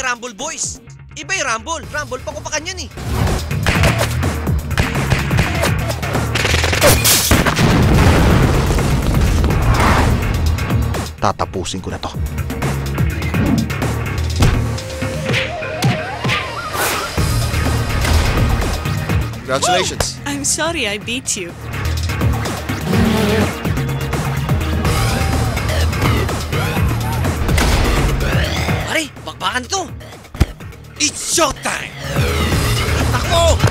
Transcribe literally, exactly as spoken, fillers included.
Rumble Boys. Iba yung Rumble. Rumble, pakupakan yan eh. Tatapusin ko na to. Congratulations. I'm sorry I beat you. Pare, bakbakan ito. It's showtime! Takbo!